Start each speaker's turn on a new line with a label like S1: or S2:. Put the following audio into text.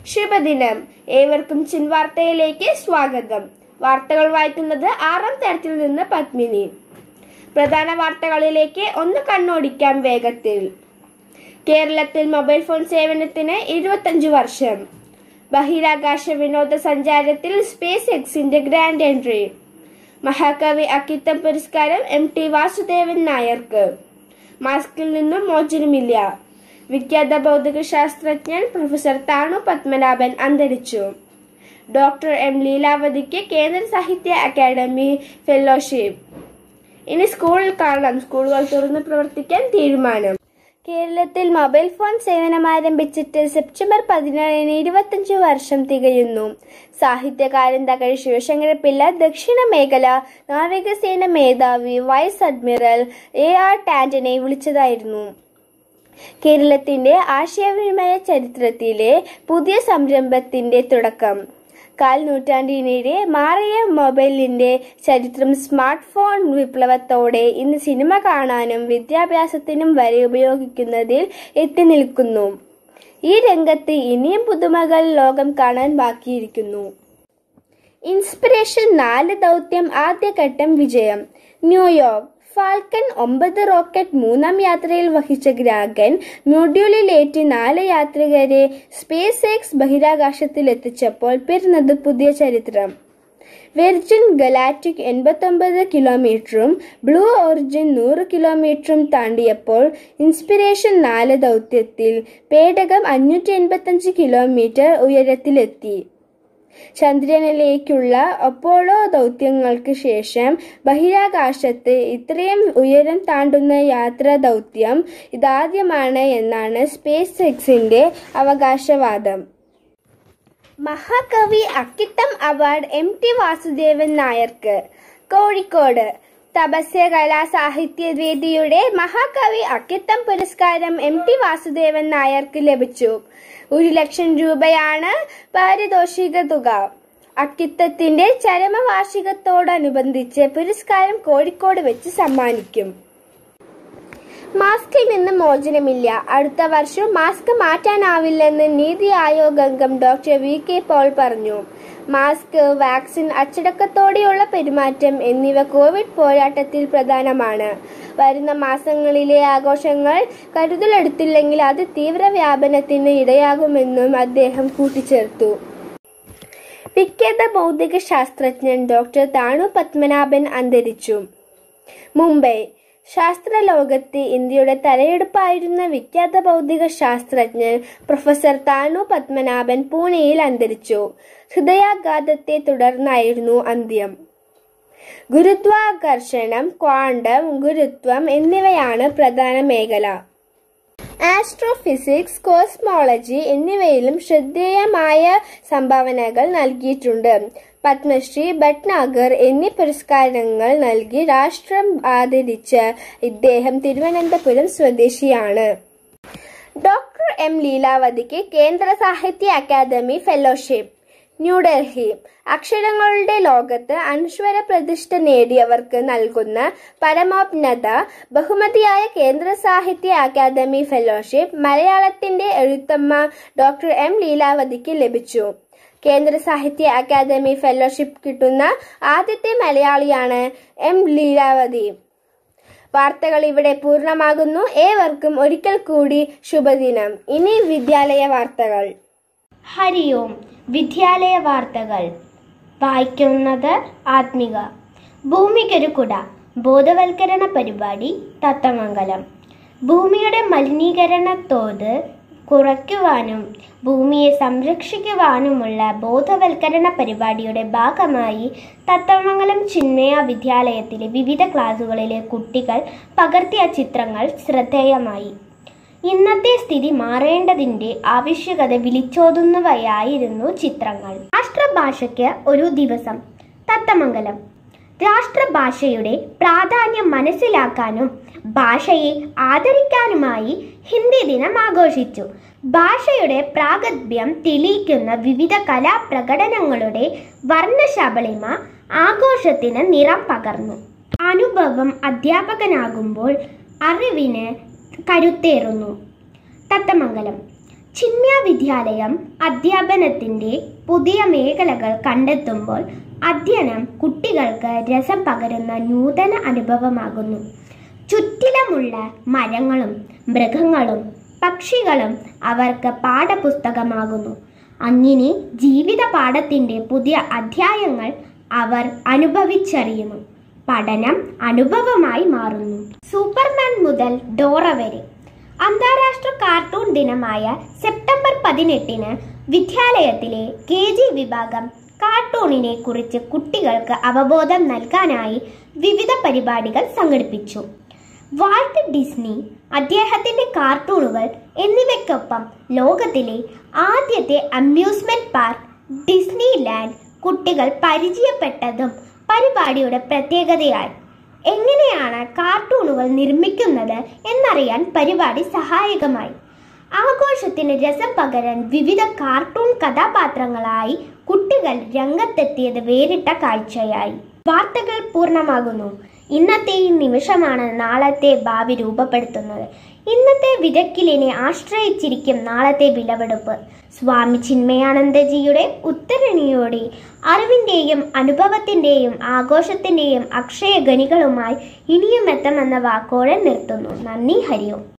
S1: ശുഭദിനം. ഏവർക്കും ചിൻവാർത്തയിലേക്ക് സ്വാഗതം. വാർത്തകൾ വായിക്കുന്നത് ആറാം തരത്തിൽ നിന്ന് പത്മിനി. പ്രധാന വാർത്തകളിലേക്ക് ഒന്ന് കണ്ണോടിക്കാം വേഗത്തിൽ. കേരളത്തിൽ മൊബൈൽ ഫോൺ സേവനത്തിന് 25 വർഷം. ബഹിരാകാശ വിനോദസഞ്ചാരത്തിൽ സ്പേസ് എക്സിന്റെ ഗ്രാൻഡ് എൻട്രി. മഹാകവി അക്കിത്തം പുരസ്കാരം MT വാസുദേവൻ നായർക്ക്. മാസ്കിൽ നിന്നും മോചനമില്ല. വിഖ്യാത ഭൗതിക ശാസ്ത്രജ്ഞൻ പ്രൊഫസർ താണു പത്മനാഭൻ അന്തരിച്ചു. ഡോക്ടർ M ലീലാവതിക്ക് കേന്ദ്ര സാഹിത്യ അക്കാദമി ഫെലോഷിപ്പ്. ഇനി സ്കൂളിൽ കാണാം. സ്കൂളുകൾ തുറന്ന് പ്രവർത്തിക്കാൻ തീരുമാനം. കേരളത്തിൽ മൊബൈൽ ഫോൺ സേവനം ആരംഭിച്ചിട്ട് സെപ്റ്റംബർ 17-ന് 25 വർഷം തികയുന്നു. സാഹിത്യകാരൻ തകഴി ശിവശങ്കരപിള്ള ദക്ഷിണ മേഖല നാവികസേന മേധാവി വൈസ് അഡ്മിറൽ AR ടാന്റനെ വിളിച്ചതായിരുന്നു. കേരളത്തിന്റെ ആശയവിനിമയ ചരിത്രത്തിലെ പുതിയ സംരംഭത്തിന്റെ തുടക്കം. കാൽ നൂറ്റാണ്ടിനിടെ മാറിയ മൊബൈലിന്റെ ചരിത്രം സ്മാർട്ട് ഫോൺ വിപ്ലവത്തോടെ ഇന്ന് സിനിമ കാണാനും വിദ്യാഭ്യാസത്തിനും വരെ ഉപയോഗിക്കുന്നതിൽ എത്തി നിൽക്കുന്നു. ഈ രംഗത്ത് ഇനിയും പുതുമകൾ ലോകം കാണാൻ ബാക്കിയിരിക്കുന്നു. ഇൻസ്പിറേഷൻ 4 ദൗത്യം ആദ്യഘട്ടം വിജയം. ന്യൂയോർക്ക്. ഫാൽക്കൺ 9 റോക്കറ്റ് 3ാം യാത്രയിൽ വഹിച്ച ഗ്രാഗൻ മൊഡ്യൂളിലേറ്റി 4 യാത്രികരെ സ്പേസ് എക്സ് ബഹിരാകാശത്തിലെത്തിച്ചപ്പോൾ പിറന്നത് പുതിയ ചരിത്രം. വെർജിൻ ഗലാക്റ്റിക് 89 കിലോമീറ്ററും ബ്ലൂ ഒറിജിൻ 100 കിലോമീറ്ററും താണ്ടിയപ്പോൾ ഇൻസ്പിറേഷൻ 4 ദൗത്യത്തിൽ പേടകം 585 കിലോമീറ്റർ ഉയരത്തിലെത്തി. ചന്ദ്രനിലേക്കുള്ള അപ്പോളോ ദൗത്യങ്ങൾക്ക് ശേഷം ബഹിരാകാശത്ത് ഇത്രയും ഉയരം താണ്ടുന്ന യാത്രാ ദൗത്യം ഇതാദ്യമാണ് എന്നാണ് സ്പേസ് എക്സിന്റെ അവകാശവാദം. മഹാകവി അക്കിത്തം അവാർഡ് MT വാസുദേവൻ നായർക്ക്. കോഴിക്കോട്. തപസ്യ കലാ സാഹിത്യവേദിയുടെ മഹാകവി അക്കിത്തം പുരസ്കാരം MT വാസുദേവൻ നായർക്ക് ലഭിച്ചു. 1 ലക്ഷം രൂപയാണ് പാരിതോഷിക തുക. അക്കിത്തത്തിന്റെ ചരമവാർഷികത്തോടനുബന്ധിച്ച് പുരസ്കാരം കോഴിക്കോട് വെച്ച് സമ്മാനിക്കും. മാസ്കിൽ നിന്ന് മോചനമില്ല. അടുത്ത വർഷം മാസ്ക് മാറ്റാനാവില്ലെന്ന് നീതി ആയോഗ് അംഗം ഡോക്ടർ VK പോൾ പറഞ്ഞു. മാസ്ക്, വാക്സിൻ, അച്ചടക്കത്തോടെയുള്ള പെരുമാറ്റം എന്നിവ കോവിഡ് പോരാട്ടത്തിൽ പ്രധാനമാണ്. വരുന്ന മാസങ്ങളിലെ ആഘോഷങ്ങൾ കരുതലെടുത്തില്ലെങ്കിൽ അത് തീവ്രവ്യാപനത്തിന് ഇടയാകുമെന്നും അദ്ദേഹം കൂട്ടിച്ചേർത്തു. വിഖ്യാത ഭൗതിക ശാസ്ത്രജ്ഞൻ ഡോക്ടർ താണു പത്മനാഭൻ അന്തരിച്ചു. മുംബൈ. ശാസ്ത്രലോകത്ത് ഇന്ത്യയുടെ തലയെടുപ്പായിരുന്ന വിഖ്യാത ഭൗതിക ശാസ്ത്രജ്ഞൻ പ്രൊഫസർ താണു പത്മനാഭൻ പൂനെയിൽ അന്തരിച്ചു. ഹൃദയാഘാതത്തെ തുടർന്നായിരുന്നു അന്ത്യം. ഗുരുത്വാകർഷണം, ക്വാണ്ടം ഗുരുത്വം എന്നിവയാണ് പ്രധാന മേഖല. ആസ്ട്രോഫിസിക്സ്, കോസ്മോളജി എന്നിവയിലും ശ്രദ്ധേയമായ സംഭാവനകൾ നൽകിയിട്ടുണ്ട്. പത്മശ്രീ, ഭട്നാഗർ എന്നീ പുരസ്കാരങ്ങൾ നൽകി രാഷ്ട്രം ആദരിച്ച ഇദ്ദേഹം തിരുവനന്തപുരം സ്വദേശിയാണ്. ഡോക്ടർ M ലീലാവതിക്ക് കേന്ദ്ര സാഹിത്യ അക്കാദമി ഫെലോഷിപ്പ്. ന്യൂഡൽഹി. അക്ഷരങ്ങളുടെ ലോകത്ത് അനശ്വര പ്രതിഷ്ഠ നേടിയവർക്ക് നൽകുന്ന പരമോന്നത ബഹുമതിയായ കേന്ദ്ര സാഹിത്യ അക്കാദമി ഫെലോഷിപ്പ് മലയാളത്തിന്റെ എഴുത്തമ്മ ഡോക്ടർ M ലീലാവതിക്ക് ലഭിച്ചു. കേന്ദ്ര സാഹിത്യ അക്കാദമി ഫെലോഷിപ്പ് കിട്ടുന്ന ആദ്യത്തെ മലയാളിയാണ് M ലീലാവതി. വാർത്തകൾ ഇവിടെ പൂർണ്ണമാകുന്നു. ഏവർക്കും ഒരിക്കൽ കൂടി ശുഭദിനം. ഇനി വിദ്യാലയ വാർത്തകൾ.
S2: ഹരി ഓം. വിദ്യാലയ വാർത്തകൾ വായിക്കുന്നത് ആത്മിക. ഭൂമിക്കൊരു കുട ബോധവൽക്കരണ പരിപാടി തത്തമംഗലം. ഭൂമിയുടെ മലിനീകരണ തോത് കുറയ്ക്കുവാനും ഭൂമിയെ സംരക്ഷിക്കുവാനുമുള്ള ബോധവൽക്കരണ പരിപാടിയുടെ ഭാഗമായി തത്തമംഗലം ചിന്മയ വിദ്യാലയത്തിലെ വിവിധ ക്ലാസുകളിലെ കുട്ടികൾ പകർത്തിയ ചിത്രങ്ങൾ ശ്രദ്ധേയമായി. ഇന്നത്തെ സ്ഥിതി മാറേണ്ടതിന്റെ ആവശ്യകത വിളിച്ചോതുന്നവയായിരുന്നു ചിത്രങ്ങൾ. രാഷ്ട്രഭാഷയ്ക്ക് ഒരു ദിവസം. തത്തമംഗലം. രാഷ്ട്രഭാഷയുടെ പ്രാധാന്യം മനസ്സിലാക്കാനും ഭാഷയെ ആദരിക്കാനുമായി ഹിന്ദി ദിനം ആഘോഷിച്ചു. ഭാഷയുടെ പ്രാഗൽഭ്യം തെളിയിക്കുന്ന വിവിധ കലാപ്രകടനങ്ങളുടെ വർണ്ണശബളിമ ആഘോഷത്തിന് നിറം പകർന്നു. അനുഭവം അധ്യാപകനാകുമ്പോൾ അറിവിന് കരുത്തേറുന്നു. തത്തമംഗലം. ചിന്മയ വിദ്യാലയം അധ്യാപനത്തിൻ്റെ പുതിയ മേഖലകൾ കണ്ടെത്തുമ്പോൾ അധ്യയനം കുട്ടികൾക്ക് രസം പകരുന്ന നൂതന അനുഭവമാകുന്നു. ചുറ്റിലുമുള്ള മരങ്ങളും മൃഗങ്ങളും പക്ഷികളും അവർക്ക് പാഠപുസ്തകമാകുന്നു. അങ്ങനെ ജീവിത പാഠത്തിൻ്റെ പുതിയ അധ്യായങ്ങൾ അവർ അനുഭവിച്ചറിയുന്നു. പഠനം അനുഭവമായി മാറുന്നു. സൂപ്പർമാൻ മുതൽ ഡോറ വരെ. അന്താരാഷ്ട്ര കാർട്ടൂൺ ദിനമായ സെപ്റ്റംബർ 18-ന് വിദ്യാലയത്തിലെ KG വിഭാഗം കാർട്ടൂണിനെ കുറിച്ച് കുട്ടികൾക്ക് അവബോധം നൽകാനായി വിവിധ പരിപാടികൾ സംഘടിപ്പിച്ചു. വാൾട്ട് ഡിസ്നി, അദ്ദേഹത്തിൻ്റെ കാർട്ടൂണുകൾ എന്നിവയ്ക്കൊപ്പം ലോകത്തിലെ ആദ്യത്തെ അമ്യൂസ്മെന്റ് പാർക്ക് ഡിസ്നി ലാൻഡ് കുട്ടികൾ പരിചയപ്പെട്ടതും പരിപാടിയുടെ പ്രത്യേകതയായി. എങ്ങനെയാണ് കാർട്ടൂണുകൾ നിർമ്മിക്കുന്നത് എന്നറിയാൻ പരിപാടി സഹായകമായി. ആഘോഷത്തിന് രസം പകരാൻ വിവിധ കാർട്ടൂൺ കഥാപാത്രങ്ങളായി കുട്ടികൾ രംഗത്തെത്തിയത് വേറിട്ട കാഴ്ചയായി. വാർത്തകൾ പൂർണ്ണമാകുന്നു. ഇന്നത്തെ ഈ നിമിഷമാണ് നാളത്തെ ഭാവി രൂപപ്പെടുത്തുന്നത്. ഇന്നത്തെ വിതക്കിലിനെ ആശ്രയിച്ചിരിക്കും നാളത്തെ വിളവെടുപ്പ്. സ്വാമി ചിന്മയാനന്ദജിയുടെ ഉദ്ധരണിയോടെ അറിവിൻ്റെയും അനുഭവത്തിൻ്റെയും ആഘോഷത്തിൻ്റെയും അക്ഷയ ഖനികളുമായി ഇനിയും എത്തുമെന്ന വാക്കോടെ നിർത്തുന്നു. നന്ദി. ഹരി ഓം.